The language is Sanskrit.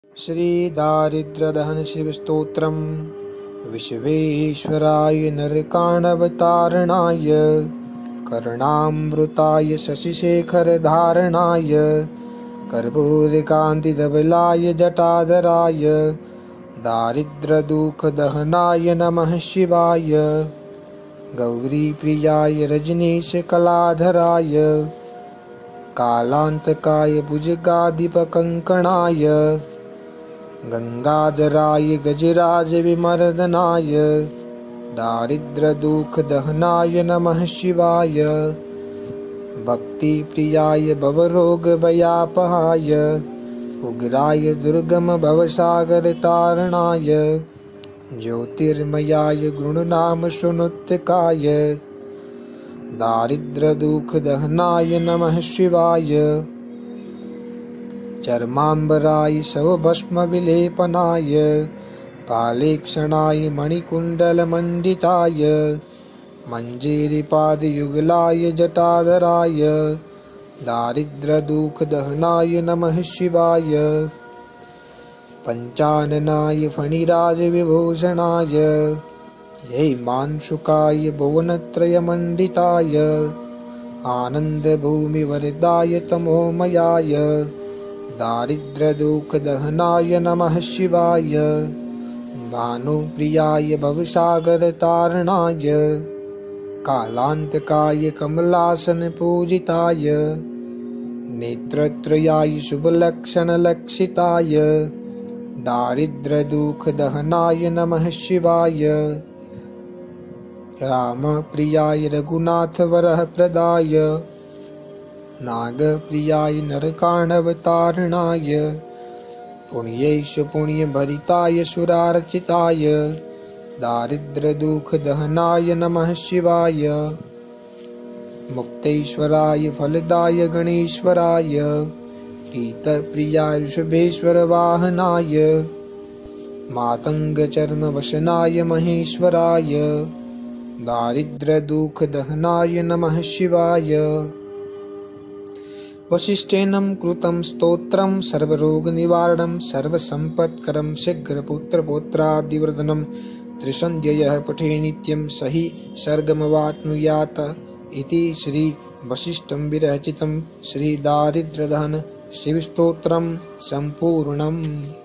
श्री दारिद्र्यदहन शिवस्तोत्रम् विश्वेश्वराय नरकाणवतारणाय कर्णामृताय शशिशेखरधारणाय कर्पूरकान्तिधवलाय जटाधराय दारिद्र्यदुःखदहनाय नमः शिवाय गौरीप्रियाय रजनीशकलाधराय कालान्तकाय भुजगाधिपकङ्कणाय गंगाधराय गजराजविमर्दनाय दारिद्र्यदुःखदहनाय नमः शिवाय भक्तिप्रियाय भवरोगभयापहाय उग्राय दुर्गम भवसागरतारणाय ज्योतिर्मयाय गुणनाम सुनुत्तकाय दारिद्र्यदुःखदहनाय नमः शिवाय चर्माम्बराय शवभस्मविलेपनाय पालेक्षणाय मणिकुण्डलमण्डिताय मञ्जीरिपादयुगलाय जटाधराय दारिद्र्यदुःखदहनाय नमः शिवाय पञ्चाननाय फणिराजविभूषणाय हेमांशुकाय भुवनत्रयमण्डिताय आनन्दभूमिवरदाय तमोमयाय दारिद्र्यदुःखदहनाय नमः शिवाय भानुप्रियाय भवसागरतारणाय कालान्तकाय कमलासनपूजिताय नेत्रत्रयाय शुभलक्षणलक्षिताय दारिद्र्यदुःखदहनाय नमः शिवाय रामप्रियाय रघुनाथवरप्रदाय नागप्रियाय नरकाणवतारणाय पुण्यैष पुण्यभरिताय सुरार्चिताय दारिद्र्यदुःखदहनाय नमः शिवाय मुक्तेश्वराय फलदाय गणेश्वराय गीतप्रियाय शुभेश्वरवाहनाय मातङ्गचर्मवशनाय महेश्वराय दारिद्र्यदुःखदहनाय नमः शिवाय वसिष्ठेन कृतं स्तोत्रं सर्वरोगनिवारणं सर्वसम्पत्करं शीघ्रपुत्रपौत्रादिवर्धनं त्रिसन्ध्यः पठे नित्यं स हि सर्गमवाप्नुयात् इति श्री वसिष्ठं विरचितं श्री दारिद्र्यदहन शिवस्तोत्रं सम्पूर्णम्।